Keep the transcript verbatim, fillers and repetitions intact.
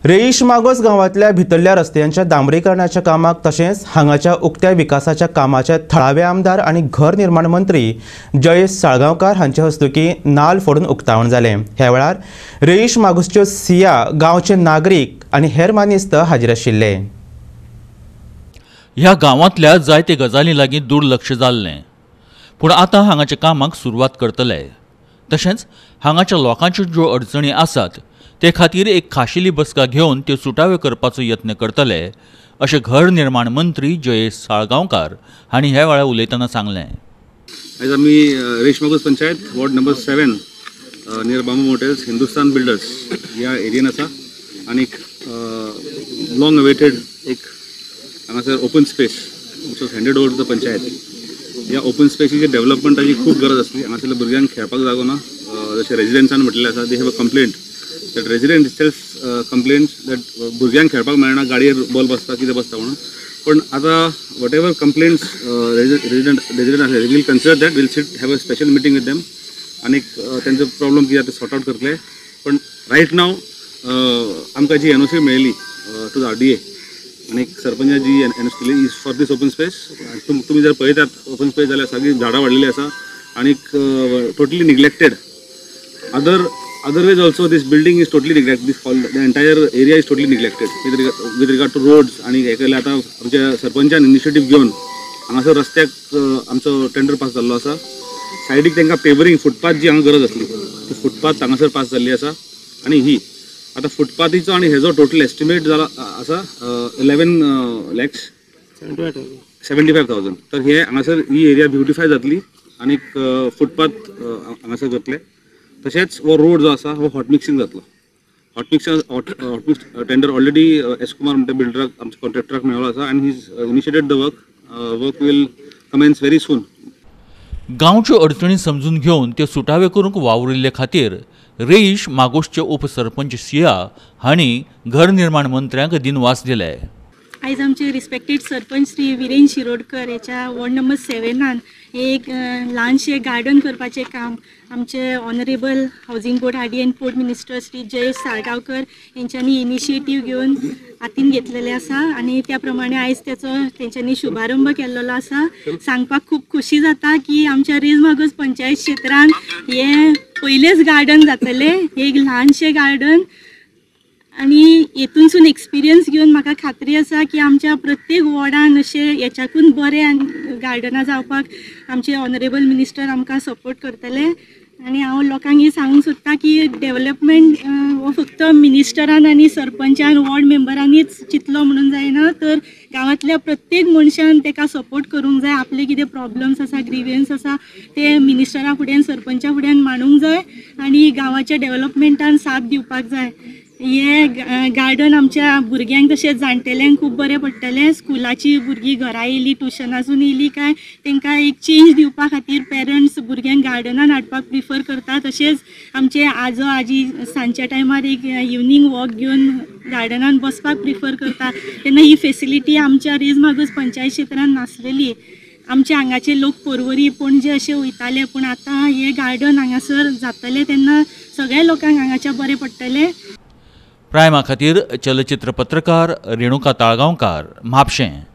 रेईश मागोस गांवांतल्या भितरल्या रस्त्यांच्या डांबरीकरणाच्या कामाक तशेंच हांगाच्या उक्त्या विकासाच्या कामाचे थळावे आमदार आनी घर निर्माण मंत्री जयेश साळगांवकार हांचे हस्तुकी नाल फोडून उक्तावण जालें। ह्या वेळार रेईश मागोसच्यो सिया, गांवचे नागरीक आनी हेर मानेस्त हाजीर आशिल्ले। ह्या गांवांतल्या जायते गजाली लागीं दुर्लक्ष जाल्लें, पूण आतां हांगाच्या कामाक सुरवात करतले। तशेंच हांगाच्या लोकांच्यो ज्यो अडचणी आसात ते खातीर एक खाशेली बसका घेवन त्यो सुटाव्यो करपाचो यत्न करतले, अशें घर निर्माण मंत्री जयेश साळगांवकार हांणी ह्या वेळार उलयतना सांगलें। आयज आमी Reis Magos panchayat ward number seven near bamboo motels Hindustan builders ह्या एरियन आसा आनी लॉंग अवेटेड एक हांगासर open space which was handed over to the panchayat. ह्या ओपन स्पेसीची डेव्हलपमेंटाची खूप गरज आसली। हांगासरल्या भुरग्यांक खेळपाक जागो ना, जशें रेजिडेंट्सान म्हटलेलें आसा they have a complaint that resident self complaint that भुरग्यांक खेळपाक मेळना, गाडयेर बॉल बसता कितें बसता म्हणून। पण आतां whatever complaints resident resident आसले will consider that will sit have a special meeting with them आनी तेंचो प्रॉब्लम कितें ते सॉर्ट आउट करतले। पण रायट नाव आमकां जी एनओसी मेळिल्ली to the R D A आनी सरपंचाची एनओसी दिली is for this open space. तुमी जर पळयतात ओपन स्पेस जाल्यार सगळी झाडां वाडलेली आसा आनी totally neglected. Other otherwise also this building is totally neglected, this all, the entire area is totally neglected with regard, with regard to roads आणि हे केले। आता आमच्या सरपंचान इनिशिएटिव्ह घेवन हांगासर रस्त्याक आमचो टेंडर पास जाल्लो आसा। सायडीक तांकां पेवरिंग फुटपाथ जी हांगा गरज आसली ती फुटपाथ हांगासर पास जाल्ली आसा आनी ही आता फुटपाथीचो आणि हेजो टोटल एस्टिमेट जाला आसा eleven lakhs seventy five thousand. तर हे हांगासर ही एरिया ब्युटिफाय जातली आनी फुटपाथ हांगासर जातले। तशेंच हो रोड जो आसा हो हॉट मिक्सिंग जातलो। Hot mixing hot hot mix tender already S Kumar म्हणटा बिल्डराक आमच्या कॉन्ट्रॅक्टराक मेळ्ळो आसा आनी ही initiated the work work will commence very soon. गांवच्यो अडचणी समजून घेवन त्यो सुटाव्यो करूंक वावुरिल्ले खातीर रेईश मागोसचे उपसरपंच सिया हांणी घर निर्माण मंत्र्यांक दिनवास दिले। आयज आमचे रिस्पेक्टेड सरपंच श्री विरेन शिरोडकर हेच्या वॉर्ड नंबर सेवेनान एक ल्हानशें गार्डन करपाचें काम आमचे ऑनरेबल हावजिंग बोर्ड हाडी and port minister Shri Jayesh Salgaonkar यांच्यानी इनिशिएटिव्ह घेवन हातीन घेतलेले आसा आनी त्या प्रमाणे आयज त्याचो तेंच्यांनी शुभारंभ केल्लो आसा। सांगपाक खूब खुशी जाता की आमच्या रेईश मागोस पंचायत क्षेत्रान हे पयलेच गार्डन जातले, एक ल्हानशें गार्डन आणि हेतूनसून एक्सपिरियन्स घेवन म्हाका खात्री आसा की आमच्या प्रत्येक वॉर्डान अशे हेच्याकून बरें गार्डनां जावपाक आमचे ऑनरेबल मिनिस्टर आमकां सपोर्ट करतले। आनी हांव लोकांक हे सांगूंक सोदता की डेव्हलपमेंट हो फक्त मिनिस्टरान आनी सरपंचान वॉर्ड मेंबरांनीच चिंतलो म्हणून जायना, तर गांवांतल्या प्रत्येक मनशान तेका सपोर्ट करूंक जाय। आपले कितें प्रॉब्लम्स आसा, ग्रिवियन्स आसा ते मिनिस्टरा फुड्यान सरपंचा फुड्यान मांडूंक जाय आनी गांवाच्या डेव्हलपमेंटान साथ दिवपाक जाय। हे गार्डन आमच्या भुरग्यांक तशेंच जाणटेल्यांक खूब बरें पडटलें। स्कुलाची भुरगीं घरा येयलीं, ट्युशनासून येयलीं काय तांकां एक चेंज दिवपा खातीर पेरंट्स भुरग्यांक गार्डनान हाडपाक प्रिफर करता। तशेंच आमचे आजो आजी सांजच्या टायमार एक इवनिंग वॉक घेवन गार्डनान बसपाक प्रिफर करता, तेन्ना ही फेसिलिटी आमच्या रेईश मागोस पंचायत क्षेत्रान नासलेली। आमचे हांगाचे लोक पर्वरी पणजे अशे वयताले, पूण आतां हे गार्डन हांगासर जातले तेन्ना सगळ्या लोकांक हांगाच्या बरें पडटलें। प्रायमा खातीर चलचित्र पत्रकार रेणुका ताळगांवकार, म्हापशें।